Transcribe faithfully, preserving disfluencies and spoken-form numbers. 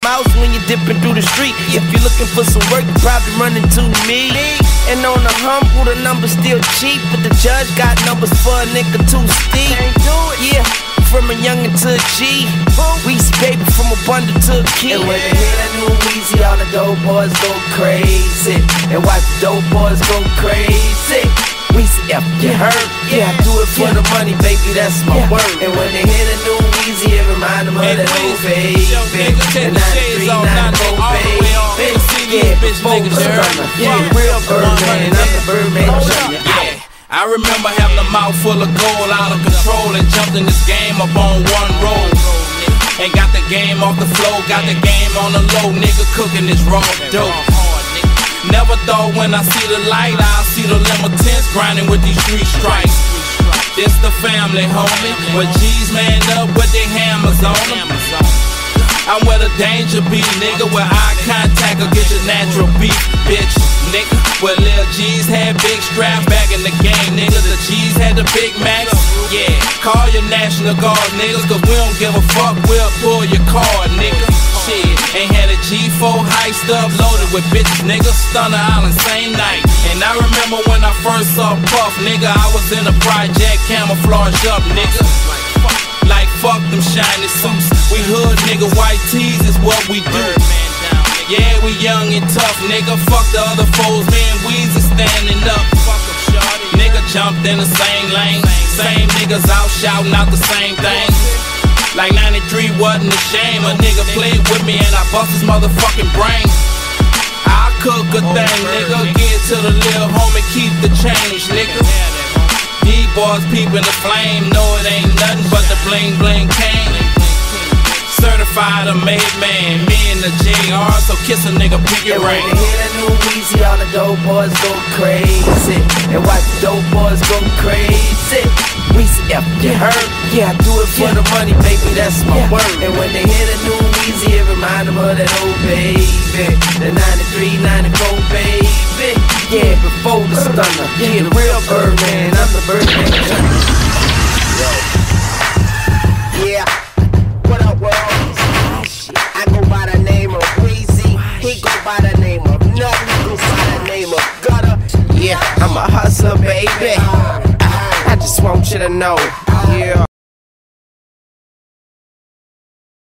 mouse when you're dipping through the street. If you're looking for some work, you probably run into me. And on the humble, the numbers still cheap, but the judge got numbers for a nigga too steep. Yeah, from a youngin' to a G, we see paper from a bundle to a key. And when they hear that new Weezy, all the dope boys go crazy, and watch the dope boys go crazy. Weezy, F, you heard? Yeah, I do it for the money, baby, that's my word. And when they hear the new Weezy, it remind them of that old baby. And ninety-three, ninety-four, baby. Yeah, before the summer. Yeah, real Birdman, I'm the Birdman Junior Yeah, I remember having a mouth full of gold, out of control, and jumped in this game up on one roll. And got the game off the floor, got the game on the low, nigga cooking this raw dope. Never thought when I see the light, I'll see the limitants grinding with these street strikes. This the family, homie, where G's man up with their hammers on them. I'm where the danger be, nigga, where eye contact will get your natural beat, bitch, nigga. Where Lil G's had big straps back in the game, nigga. The G's had the Big Macs, yeah. Call your National Guard, niggas, cause we don't give a fuck, we'll pull your card, nigga. Shit, ain't had a G four heist up, loaded with bitches, nigga. Stunner Island, same night. And I remember when I first saw Puff, nigga, I was in a project, camouflage up, nigga. Like fuck them shiny suits, we hood nigga, white tees is what we do. Yeah, we young and tough, nigga, fuck the other foes, man, Weezy standing up. Nigga jumped in the same lane, same niggas out shouting out the same thing. Like ninety-three wasn't a shame, a nigga played with me and I bust his motherfucking brain. I'll cook a thing, nigga, get to the lil' homie, keep the change, nigga. These boys peeping the flame, know it ain't nothing but the bling bling king. Certified a made man, me and the J R, so kiss a nigga, pick your ring. And when they hear that new Weezy, all the dope boys go crazy, and watch the dope boys go crazy. Weezy, F, you heard? Yeah, I do it for the money, baby, that's my word. And when they hear the new Weezy, it remind them of that old baby, the ninety-three, ninety-four, baby. Yeah, before the stunner, yeah, the real Birdman, I'm the Birdman Junior Yeah, what up, world? I go by the name of Weezy, he go by the name of Nothing, he go by the name of Gutter. Yeah, I'm a hustler, baby. I just want you to know, yeah.